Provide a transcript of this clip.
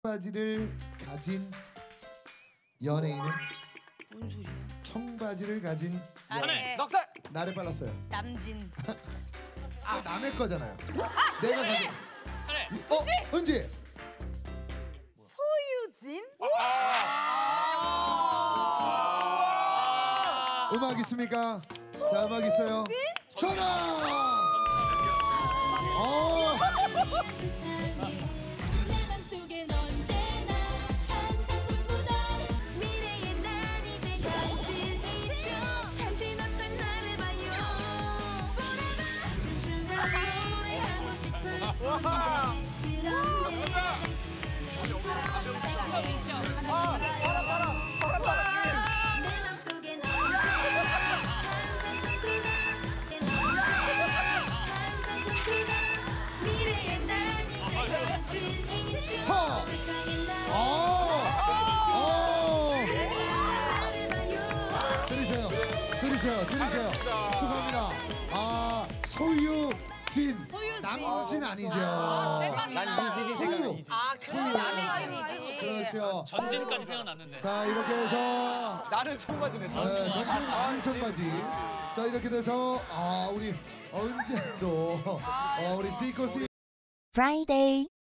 청바지를 가진 연예인은 뭔 소리야? 청바지를 가진 네. 넉살. 나를 빨랐어요. 남진. 남의 거잖아요. 내가 가진. 은지. 소유진? 음악 있습니까? 자, 음악 있어요. 전화. 들으세요. 축하합니다. 소유진. 남진 아니죠. 난 이진이 생각나. 그래 남진이지. 그렇죠. 전진까지 생각났는데. 자, 이렇게 해서 나는 청바지네. 전신은 아닌 청바지. 자, 이렇게 돼서 우리 은지도 우리 지코씨 Friday.